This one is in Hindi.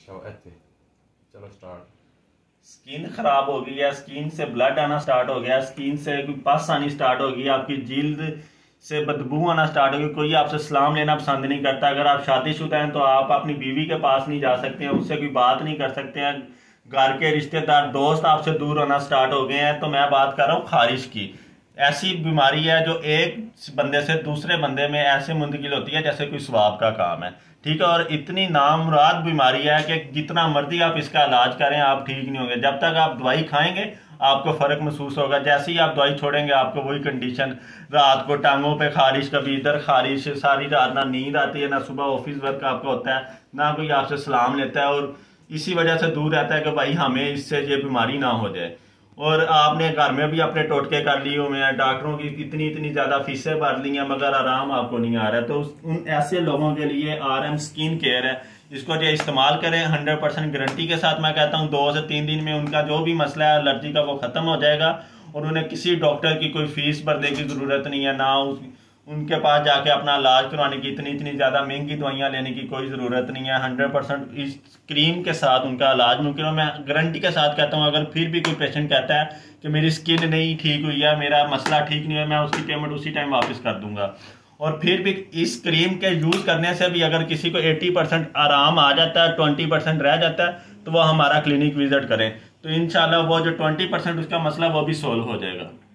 चलो स्टार्ट। स्किन खराब हो गई है, स्किन से ब्लड आना स्टार्ट हो गया, स्किन से कोई पस आनी स्टार्ट हो गई, आपकी जिल्द से बदबू आना स्टार्ट हो गई, कोई आपसे सलाम लेना पसंद नहीं करता। अगर आप शादीशुदा हैं तो आप अपनी बीवी के पास नहीं जा सकते हैं, उससे कोई बात नहीं कर सकते हैं। घर के रिश्तेदार दोस्त आपसे दूर होना स्टार्ट हो गए हैं। तो मैं बात कर रहा हूँ खारिश की। ऐसी बीमारी है जो एक बंदे से दूसरे बंदे में ऐसे मुंतकिल होती है जैसे कोई स्वाब का काम है। ठीक है, और इतनी नामुराद बीमारी है कि जितना मर्जी आप इसका इलाज करें आप ठीक नहीं होंगे। जब तक आप दवाई खाएंगे आपको फर्क महसूस होगा, जैसे ही आप दवाई छोड़ेंगे आपको वही कंडीशन, रात को टांगों पे खारिश, कभी इधर खारिश, सारी रात ना नींद आती है, ना सुबह ऑफिस वर्क आपका होता है, ना कोई आपसे सलाम लेता है, और इसी वजह से दूर रहता है कि भाई हमें इससे ये बीमारी ना हो जाए। और आपने घर में भी अपने टोटके कर लिए हुए हैं, डॉक्टरों की इतनी इतनी ज्यादा फीसें भर ली हैं, मगर आराम आपको नहीं आ रहा है। तो उन ऐसे लोगों के लिए RM स्किन केयर है, इसको जो इस्तेमाल करें 100% गारंटी के साथ। मैं कहता हूँ 2 से 3 दिन में उनका जो भी मसला है एलर्जी का वो खत्म हो जाएगा, और उन्हें किसी डॉक्टर की कोई फीस भरने की जरूरत नहीं है, ना उनके पास जाके अपना इलाज करवाने की इतनी इतनी ज़्यादा महंगी दवाइयाँ लेने की कोई ज़रूरत नहीं है। 100% इस क्रीम के साथ उनका इलाज मुमकिन है। मैं गारंटी के साथ कहता हूँ, अगर फिर भी कोई पेशेंट कहता है कि मेरी स्किन नहीं ठीक हुई है, मेरा मसला ठीक नहीं है, मैं उसकी पेमेंट उसी टाइम वापस कर दूंगा। और फिर भी इस क्रीम के यूज़ करने से भी अगर किसी को 80% आराम आ जाता है, 20% रह जाता है, तो वो हमारा क्लिनिक विजिट करें, तो इंशाल्लाह वो जो 20% उसका मसला वो भी सोल्व हो जाएगा।